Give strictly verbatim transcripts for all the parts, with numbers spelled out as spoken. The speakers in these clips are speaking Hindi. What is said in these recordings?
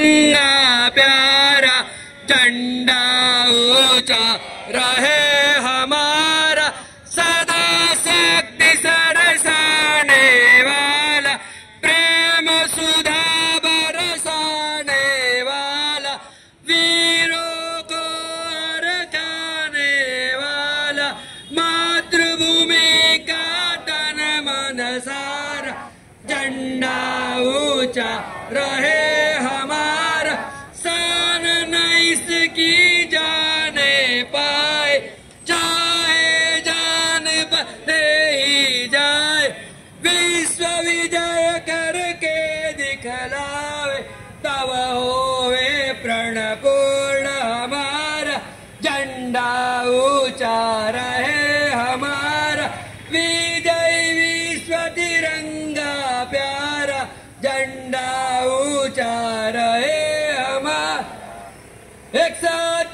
प्यारा झंडा ऊंचा रहे हमारा, सदा शक्ति सरसाने वाला, प्रेम सुधा बरसाने वाला, वीरों को रचाने वाला, मातृभूमि का तन मन सारा, झंडा ऊंचा रहे हमारा, शान न इसकी जाने पाए, चाहे जान बदले ही जाए, विश्व विजय करके दिखलावे, तब होवे प्रण पूर्ण हमारा, झंडा ऊंचा रहे हमारा, विजय विश्व तिरंगा प्यारा, झंडा ऊंचा रहे हमारा। एक साथ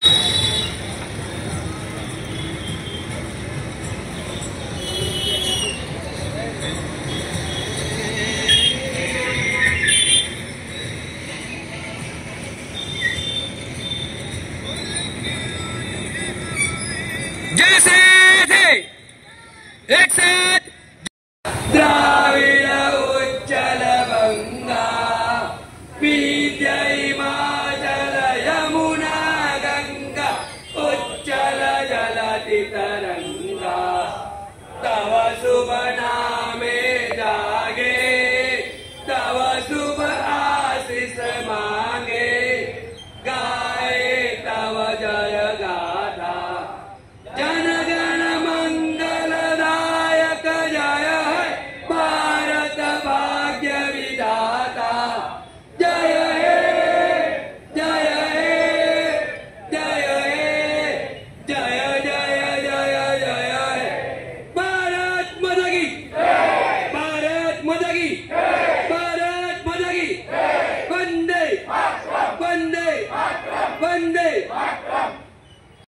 जैसे थे एक साथ द्राविड़ उज्जल गंगा।